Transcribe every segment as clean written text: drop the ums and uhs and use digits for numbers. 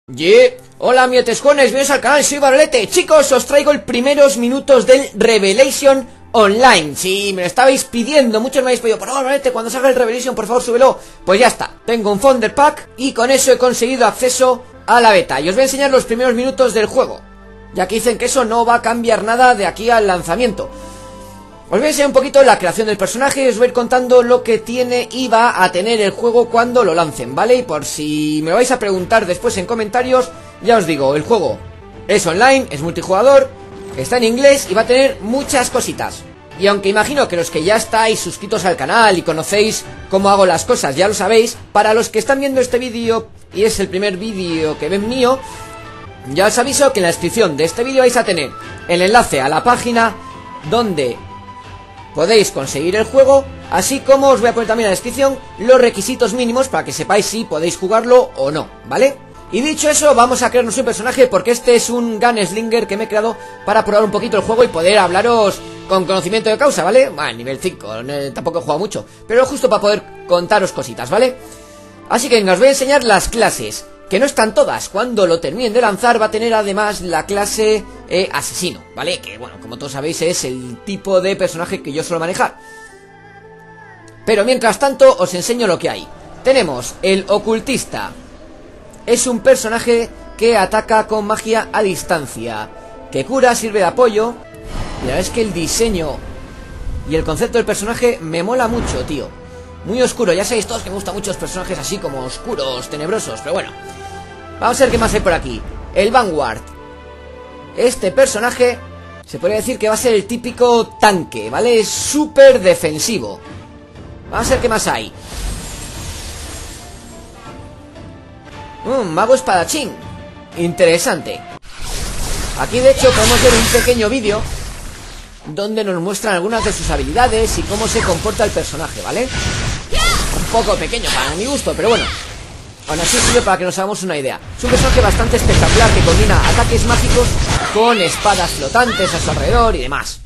Hola mietescones, bienvenidos al canal, soy Barolete. Chicos, os traigo el primeros minutos del Revelation Online. Si me lo estabais pidiendo, muchos me habéis pedido: por favor, Barolete, cuando salga el Revelation, por favor, súbelo. Pues ya está, tengo un Founder Pack y con eso he conseguido acceso a la beta. Y os voy a enseñar los primeros minutos del juego, ya que dicen que eso no va a cambiar nada de aquí al lanzamiento. Os voy a enseñar un poquito la creación del personaje y os voy a ir contando lo que tiene y va a tener el juego cuando lo lancen, ¿vale? Y por si me lo vais a preguntar después en comentarios, ya os digo, el juego es online, es multijugador, está en inglés y va a tener muchas cositas. Y aunque imagino que los que ya estáis suscritos al canal y conocéis cómo hago las cosas ya lo sabéis, para los que están viendo este vídeo y es el primer vídeo que ven mío, ya os aviso que en la descripción de este vídeo vais a tener el enlace a la página donde podéis conseguir el juego, así como os voy a poner también en la descripción los requisitos mínimos para que sepáis si podéis jugarlo o no, ¿vale? Y dicho eso, vamos a crearnos un personaje porque este es un Gunslinger que me he creado para probar un poquito el juego y poder hablaros con conocimiento de causa, ¿vale? Bueno, nivel 5, tampoco he jugado mucho, pero justo para poder contaros cositas, ¿vale? Así que venga, os voy a enseñar las clases, que no están todas. Cuando lo terminen de lanzar va a tener además la clase asesino, ¿vale? Que bueno, como todos sabéis es el tipo de personaje que yo suelo manejar. Pero mientras tanto os enseño lo que hay. Tenemos el ocultista. Es un personaje que ataca con magia a distancia, que cura, sirve de apoyo. Y la verdad es que el diseño y el concepto del personaje me mola mucho, tío. Muy oscuro, ya sabéis todos que me gustan mucho los personajes así como oscuros, tenebrosos, pero bueno. Vamos a ver qué más hay por aquí. El Vanguard. Este personaje se podría decir que va a ser el típico tanque, ¿vale? Es súper defensivo. Vamos a ver qué más hay. Mago espadachín. Interesante. Aquí de hecho podemos ver un pequeño vídeo donde nos muestran algunas de sus habilidades y cómo se comporta el personaje, ¿vale? Un poco pequeño para mi gusto, pero bueno, aún así sirve para que nos hagamos una idea. Es un personaje bastante espectacular que combina ataques mágicos con espadas flotantes a su alrededor y demás.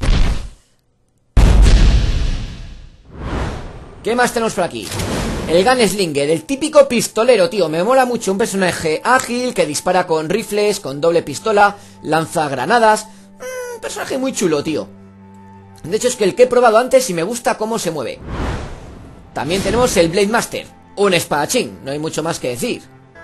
¿Qué más tenemos por aquí? El Gunslinger, el típico pistolero, tío. Me mola mucho, un personaje ágil que dispara con rifles, con doble pistola, lanza granadas. Un personaje muy chulo, tío. De hecho es que el que he probado antes y me gusta cómo se mueve. También tenemos el Blade Master, un espadachín, no hay mucho más que decir.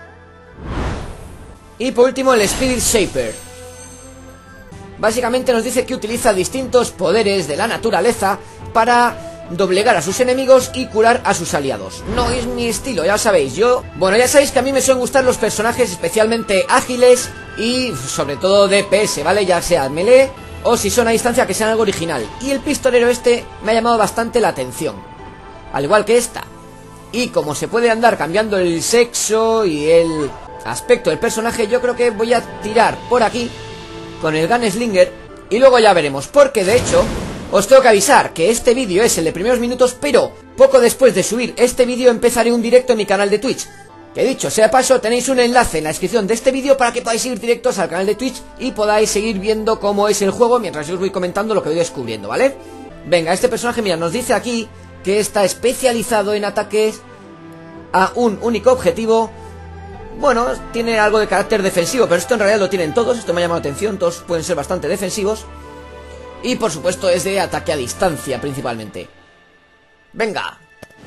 Y por último el Spirit Shaper. Básicamente nos dice que utiliza distintos poderes de la naturaleza para doblegar a sus enemigos y curar a sus aliados. No es mi estilo, ya lo sabéis. Bueno, ya sabéis que a mí me suelen gustar los personajes especialmente ágiles y sobre todo DPS, ¿vale? Ya sea melee o si son a distancia que sean algo original. Y el pistolero este me ha llamado bastante la atención, al igual que esta. Y como se puede andar cambiando el sexo y el aspecto del personaje, yo creo que voy a tirar por aquí con el Gunslinger y luego ya veremos, porque de hecho os tengo que avisar que este vídeo es el de primeros minutos, pero poco después de subir este vídeo empezaré un directo en mi canal de Twitch. Que dicho sea paso, tenéis un enlace en la descripción de este vídeo para que podáis ir directos al canal de Twitch y podáis seguir viendo cómo es el juego mientras yo os voy comentando lo que voy descubriendo, ¿vale? Venga, este personaje, mira, nos dice aquí que está especializado en ataques a un único objetivo. Bueno, tiene algo de carácter defensivo, pero esto en realidad lo tienen todos. Esto me ha llamado la atención, todos pueden ser bastante defensivos. Y por supuesto es de ataque a distancia principalmente. Venga.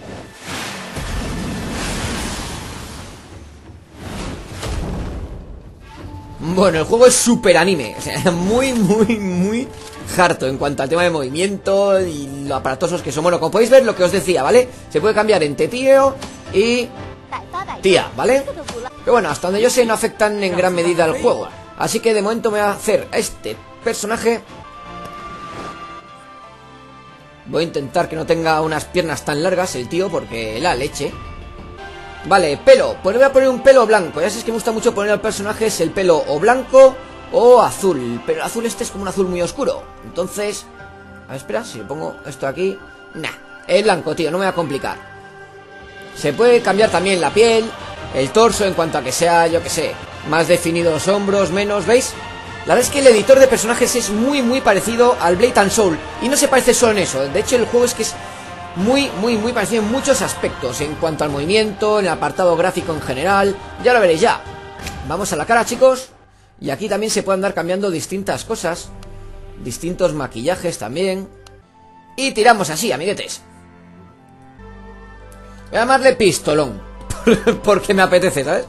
Bueno, el juego es súper anime, o sea, muy harto en cuanto al tema de movimiento y lo aparatosos que son. Bueno, como podéis ver, lo que os decía, ¿vale? Se puede cambiar entre tío y tía, ¿vale? Pero bueno, hasta donde yo sé no afectan en gran medida al juego. Así que de momento me voy a hacer a este personaje. Voy a intentar que no tenga unas piernas tan largas el tío, porque la leche. Vale, pelo, pues le voy a poner un pelo blanco. Ya sabéis que me gusta mucho poner al personaje el pelo o blanco o azul, pero el azul este es como un azul muy oscuro. Entonces, a ver, espera, si le pongo esto aquí. Nah, es blanco, tío, no me voy a complicar. Se puede cambiar también la piel, el torso en cuanto a que sea, yo que sé, más definidos los hombros, menos, ¿veis? La verdad es que el editor de personajes es muy parecido al Blade and Soul. Y no se parece solo en eso, de hecho el juego es que es muy parecido en muchos aspectos. En cuanto al movimiento, en el apartado gráfico en general, ya lo veréis ya. Vamos a la cara, chicos. Y aquí también se pueden andar cambiando distintas cosas. Distintos maquillajes también. Y tiramos así, amiguetes. Voy a llamarle pistolón. Porque me apetece, ¿sabes?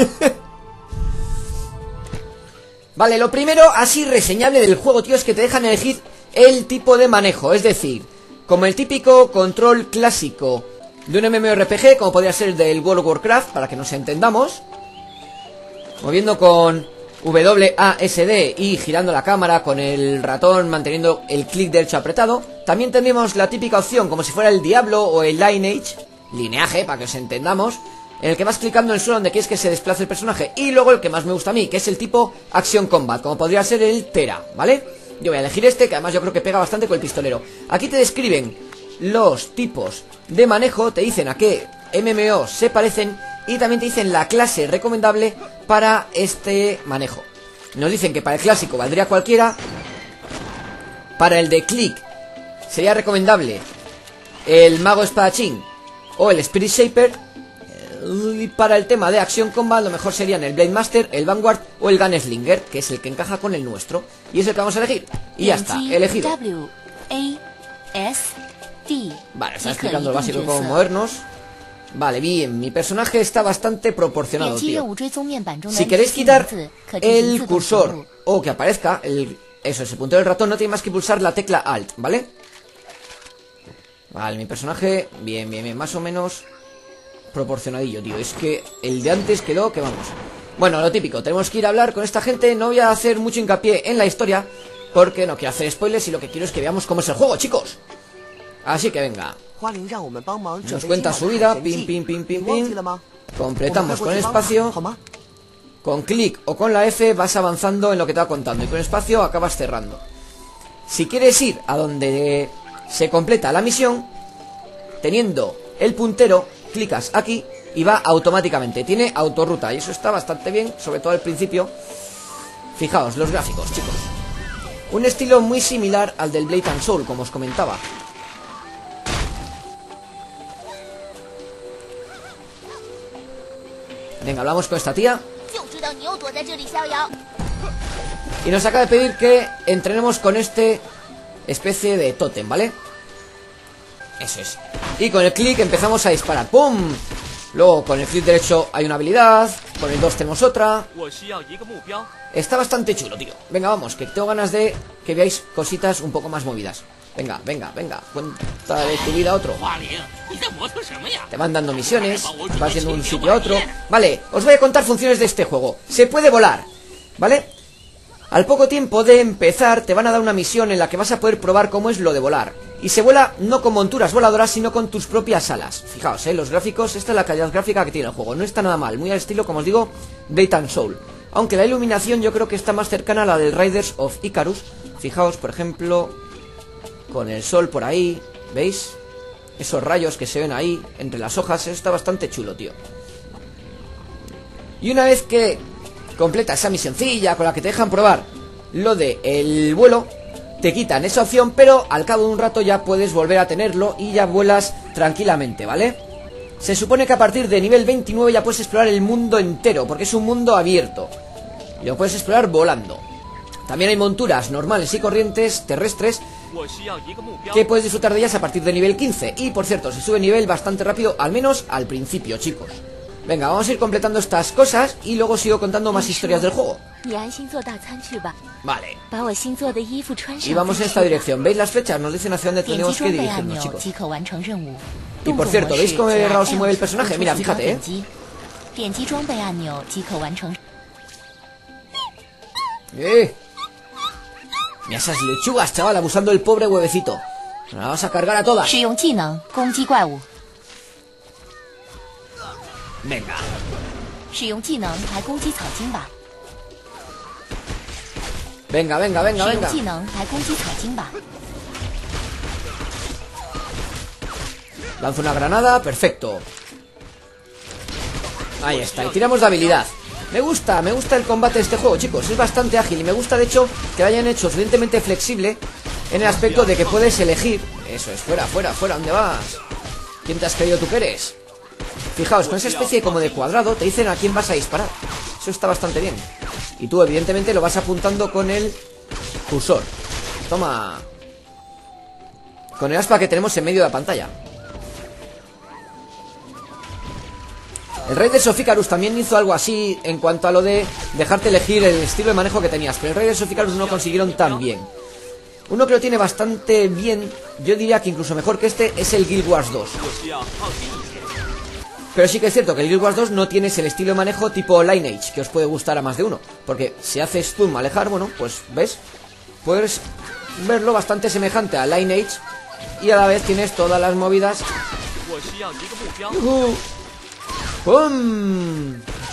Vale, lo primero así reseñable del juego, tío, es que te dejan elegir el tipo de manejo. Es decir, como el típico control clásico de un MMORPG, como podría ser del World of Warcraft, para que nos entendamos. Moviendo con WASD y girando la cámara con el ratón, manteniendo el clic derecho apretado. También tendríamos la típica opción, como si fuera el Diablo o el Lineage, para que os entendamos, en el que vas clicando en el suelo donde quieres que se desplace el personaje. Y luego el que más me gusta a mí, que es el tipo Action Combat, como podría ser el Tera, ¿vale? Yo voy a elegir este, que además yo creo que pega bastante con el pistolero. Aquí te describen los tipos de manejo, te dicen a qué MMO se parecen y también te dicen la clase recomendable para este manejo. Nos dicen que para el clásico valdría cualquiera. Para el de click sería recomendable el Mago Espadachín o el Spirit Shaper. Y para el tema de Action Combat lo mejor serían el Blade Master, el Vanguard o el Gunslinger, que es el que encaja con el nuestro. Y es el que vamos a elegir. Y ya está, elegido. Vale, está explicando lo básico de cómo movernos. Vale, bien, mi personaje está bastante proporcionado, tío. Si queréis quitar el cursor o que aparezca el puntero del ratón, no tiene más que pulsar la tecla Alt, ¿vale? Vale, mi personaje, bien, más o menos proporcionadillo, tío. Es que el de antes quedó que vamos. Bueno, lo típico, tenemos que ir a hablar con esta gente. No voy a hacer mucho hincapié en la historia porque no quiero hacer spoilers y lo que quiero es que veamos cómo es el juego, chicos. Así que venga. Nos cuenta su vida, pin. Completamos con el espacio. Con clic o con la F vas avanzando en lo que te va contando y con el espacio acabas cerrando. Si quieres ir a donde se completa la misión, teniendo el puntero, clicas aquí y va automáticamente. Tiene autorruta y eso está bastante bien, sobre todo al principio. Fijaos, los gráficos, chicos. Un estilo muy similar al del Blade and Soul, como os comentaba. Venga, hablamos con esta tía. Y nos acaba de pedir que entrenemos con este especie de tótem, ¿vale? Eso es. Y con el clic empezamos a disparar. ¡Pum! Luego con el clic derecho hay una habilidad. Con el 2 tenemos otra. Está bastante chulo, tío. Venga, vamos, que tengo ganas de que veáis cositas un poco más movidas. Venga. Cuenta de tu vida a otro. Te van dando misiones. Vas yendo de un sitio a otro. Vale, os voy a contar funciones de este juego. Se puede volar, ¿vale? Al poco tiempo de empezar te van a dar una misión en la que vas a poder probar cómo es lo de volar. Y se vuela no con monturas voladoras, sino con tus propias alas. Fijaos, los gráficos, esta es la calidad gráfica que tiene el juego. No está nada mal, muy al estilo, como os digo, Blade and Soul. Aunque la iluminación yo creo que está más cercana a la del Riders of Icarus. Fijaos, por ejemplo, con el sol por ahí, ¿veis? Esos rayos que se ven ahí, entre las hojas, eso está bastante chulo, tío. Y una vez que completa esa misioncilla con la que te dejan probar lo de el vuelo, te quitan esa opción, pero al cabo de un rato ya puedes volver a tenerlo y ya vuelas tranquilamente, ¿vale? Se supone que a partir de nivel 29 ya puedes explorar el mundo entero, porque es un mundo abierto y lo puedes explorar volando. También hay monturas normales y corrientes terrestres que puedes disfrutar de ellas a partir de nivel 15. Y por cierto, se sube nivel bastante rápido, al menos al principio, chicos. Venga, vamos a ir completando estas cosas y luego sigo contando más historias del juego. Vale. Y vamos en esta dirección. ¿Veis las flechas? Nos dicen hacia dónde tenemos que dirigirnos, chicos. Y por cierto, ¿veis cómo raro se mueve el personaje? Mira, fíjate, Mira esas lechugas, chaval, abusando del pobre huevecito. Nos la vamos a cargar a todas. Venga. Venga. Lanzo una granada, perfecto. Ahí está, y tiramos de habilidad. Me gusta el combate de este juego, chicos. Es bastante ágil y me gusta, de hecho, que lo hayan hecho suficientemente flexible en el aspecto de que puedes elegir. Eso es, fuera, ¿dónde vas? ¿Quién te has creído tú que eres? Fijaos, con esa especie como de cuadrado te dicen a quién vas a disparar. Eso está bastante bien. Y tú evidentemente lo vas apuntando con el cursor. Toma. Con el aspa que tenemos en medio de la pantalla. El Raiders of Icarus también hizo algo así en cuanto a lo de dejarte elegir el estilo de manejo que tenías, pero el Raiders of Icarus no lo consiguieron tan bien. Uno que lo tiene bastante bien, yo diría que incluso mejor que este, es el Guild Wars 2. Pero sí que es cierto que el Guild Wars 2 no tienes el estilo de manejo tipo Lineage, que os puede gustar a más de uno. Porque si haces zoom alejar, bueno, pues ves, puedes verlo bastante semejante a Lineage y a la vez tienes todas las movidas. ¡Pum!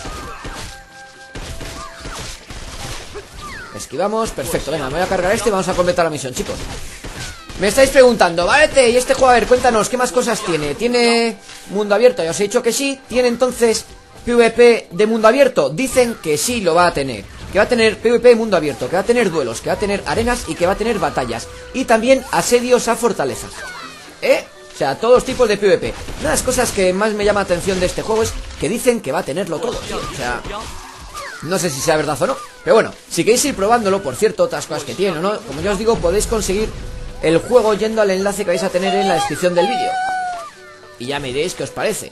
Esquivamos, perfecto, venga, me voy a cargar este y vamos a completar la misión, chicos. Me estáis preguntando, ¿vale? Y este juego, a ver, cuéntanos, ¿qué más cosas tiene? ¿Tiene mundo abierto? Ya os he dicho que sí. ¿Tiene entonces PvP de mundo abierto? Dicen que sí lo va a tener. Que va a tener PvP de mundo abierto, que va a tener duelos, que va a tener arenas y que va a tener batallas. Y también asedios a fortalezas. O sea, todos tipos de PvP. Una de las cosas que más me llama la atención de este juego es que dicen que va a tenerlo todo, tío. O sea, no sé si sea verdad o no. Pero bueno, si queréis ir probándolo, por cierto, otras cosas que tiene o no, como ya os digo, podéis conseguir el juego yendo al enlace que vais a tener en la descripción del vídeo. Y ya me diréis qué os parece.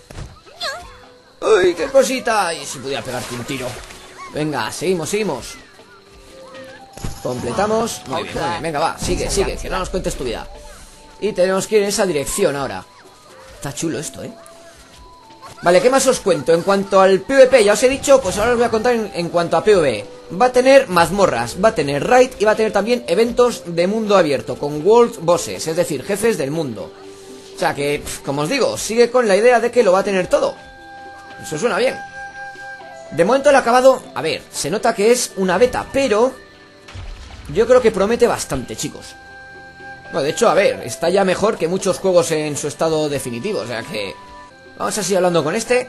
¡Uy, qué cosita! Y si pudiera pegarte un tiro. Venga, seguimos, seguimos. Completamos. Muy bien, muy bien. Venga, va, sigue, sigue, que no nos cuentes tu vida. Y tenemos que ir en esa dirección ahora. Está chulo esto, Vale, ¿qué más os cuento? En cuanto al PvP, ya os he dicho, pues ahora os voy a contar en cuanto a PvE. Va a tener mazmorras, va a tener raid y va a tener también eventos de mundo abierto, con world bosses, es decir, jefes del mundo. O sea que, como os digo, sigue con la idea de que lo va a tener todo. Eso suena bien. De momento el acabado, a ver, se nota que es una beta, pero yo creo que promete bastante, chicos. Bueno, de hecho, a ver, está ya mejor que muchos juegos en su estado definitivo, o sea que vamos a seguir hablando con este.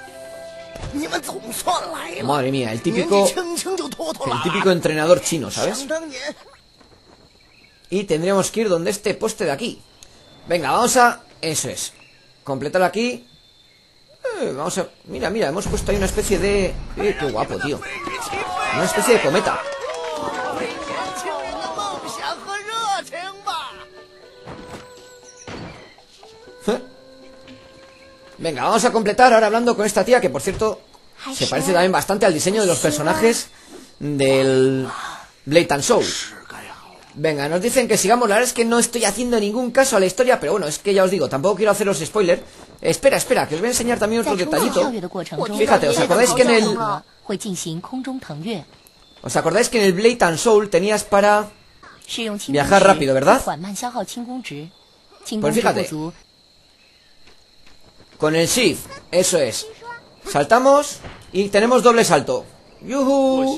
Madre mía, el típico entrenador chino, ¿sabes? Y tendríamos que ir donde este poste de aquí. Venga, vamos a... Eso es. Completar aquí. Vamos a... Mira, mira, hemos puesto ahí una especie de... qué guapo, tío. Una especie de cometa. Venga, vamos a completar ahora hablando con esta tía, que por cierto se parece también bastante al diseño de los personajes del Blade and Soul. Venga, nos dicen que sigamos. La verdad es que no estoy haciendo ningún caso a la historia, pero bueno, es que ya os digo, tampoco quiero haceros spoiler. Espera, espera, que os voy a enseñar también otro detallito. Fíjate, ¿os acordáis que en el... ¿Os acordáis que en el Blade and Soul tenías para viajar rápido, verdad? Pues fíjate, con el Shift, eso es. Saltamos y tenemos doble salto. ¡Yuhu!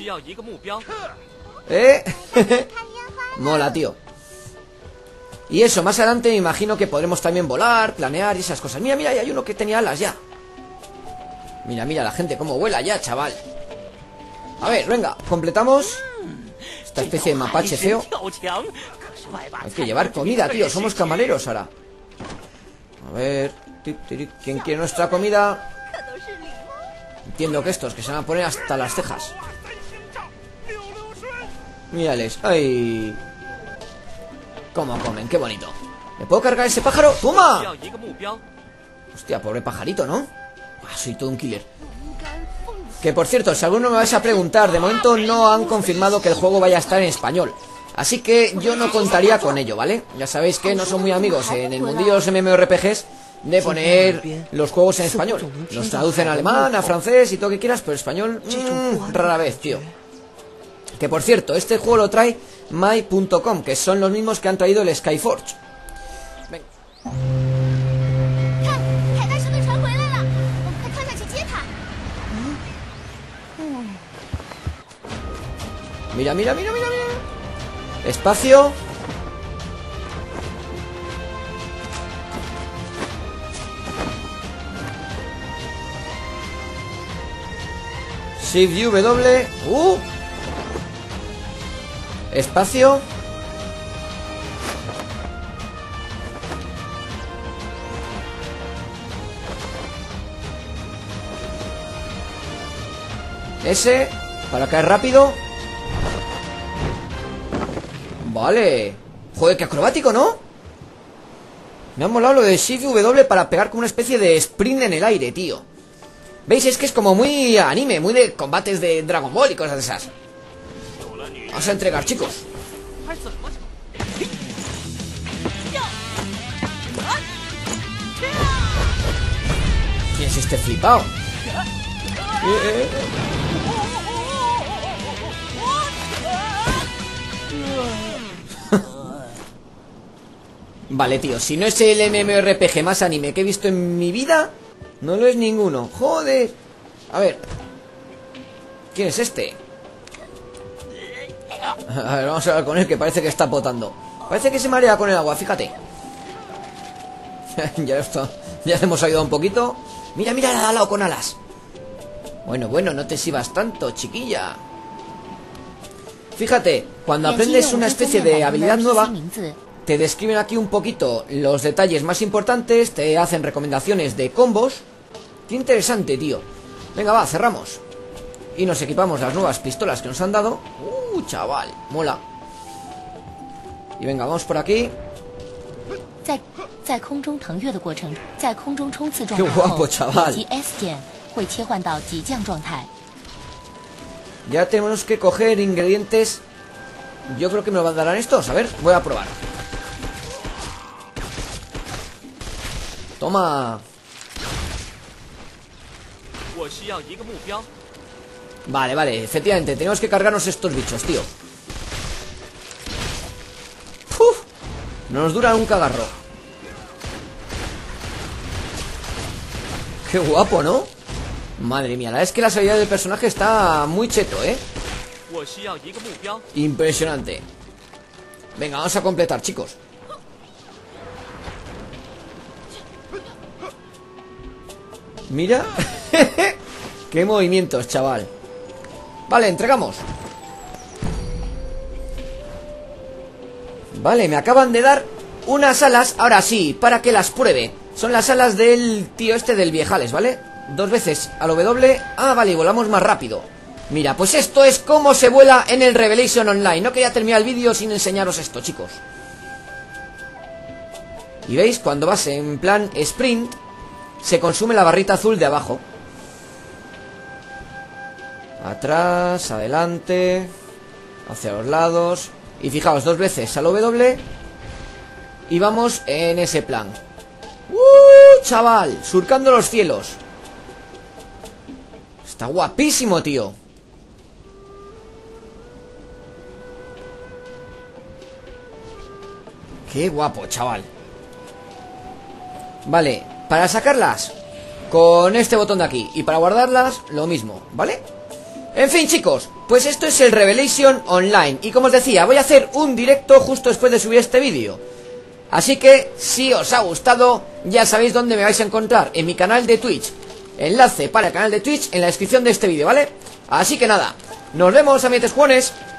Mola, tío. Y eso, más adelante me imagino que podremos también volar, planear y esas cosas. Mira, mira, hay uno que tenía alas ya. Mira, mira la gente cómo vuela ya, chaval. A ver, venga, completamos esta especie de mapache feo. Hay que llevar comida, tío, somos camareros ahora. A ver, ¿quién quiere nuestra comida? Entiendo que estos, que se van a poner hasta las cejas. Mírales, ¡ay! ¿Cómo comen? ¡Qué bonito! ¿Me puedo cargar ese pájaro? ¡Toma! Hostia, pobre pajarito, ¿no? Soy todo un killer. Que por cierto, si alguno me vais a preguntar, de momento no han confirmado que el juego vaya a estar en español. Así que yo no contaría con ello, ¿vale? Ya sabéis que no son muy amigos en el mundillo de los MMORPGs de poner los juegos en español. Los traducen a alemán, a francés y todo lo que quieras, pero español, rara vez, tío. Que por cierto, este juego lo trae my.com, que son los mismos que han traído el Skyforge. Venga. Mira, mira, mira, mira, mira. Espacio. Shift y W. Espacio. Ese, para caer rápido. Vale. Joder, qué acrobático, ¿no? Me ha molado lo de Shift W para pegar como una especie de sprint en el aire, tío. ¿Veis? Es que es como muy anime, muy de combates de Dragon Ball y cosas de esas. Vamos a entregar, chicos. ¿Quién es este flipado? Vale, tío, si no es el MMORPG más anime que he visto en mi vida, no lo es ninguno. Joder. A ver. ¿Quién es este? A ver, vamos a hablar con él, que parece que está potando. Parece que se marea con el agua, fíjate. Ya está. Ya hemos ayudado un poquito. Mira, mira, al lado con alas. Bueno, no te exhibas tanto, chiquilla. Fíjate, cuando aprendes una especie de habilidad nueva, te describen aquí un poquito los detalles más importantes, te hacen recomendaciones de combos. Qué interesante, tío. Venga, va, cerramos. Y nos equipamos las nuevas pistolas que nos han dado. Chaval, mola. Y venga, vamos por aquí. Qué guapo, chaval. Ya tenemos que coger ingredientes. Yo creo que me lo darán estos. A ver, voy a probar. Toma. Vale, efectivamente, tenemos que cargarnos estos bichos, tío. ¡Uf! No nos dura un cagarro. Qué guapo, ¿no? Madre mía, la verdad es que la salida del personaje está muy cheto, ¿eh? Impresionante. Venga, vamos a completar, chicos. Mira. Qué movimientos, chaval. Vale, entregamos. Vale, me acaban de dar unas alas. Ahora sí, para que las pruebe. Son las alas del tío este del Viejales, ¿vale? 2 veces al W. Ah, vale, y volamos más rápido. Mira, pues esto es como se vuela en el Revelation Online. No quería terminar el vídeo sin enseñaros esto, chicos. Y veis, cuando vas en plan sprint, se consume la barrita azul de abajo. Atrás, adelante, hacia los lados. Y fijaos, 2 veces al W. Y vamos en ese plan. Chaval, surcando los cielos. Está guapísimo, tío. Qué guapo, chaval. Vale, para sacarlas con este botón de aquí. Y para guardarlas, lo mismo, ¿vale? En fin, chicos, pues esto es el Revelation Online. Y como os decía, voy a hacer un directo justo después de subir este vídeo. Así que, si os ha gustado, ya sabéis dónde me vais a encontrar. En mi canal de Twitch. Enlace para el canal de Twitch en la descripción de este vídeo, ¿vale? Así que nada, nos vemos, amiguetes jugones.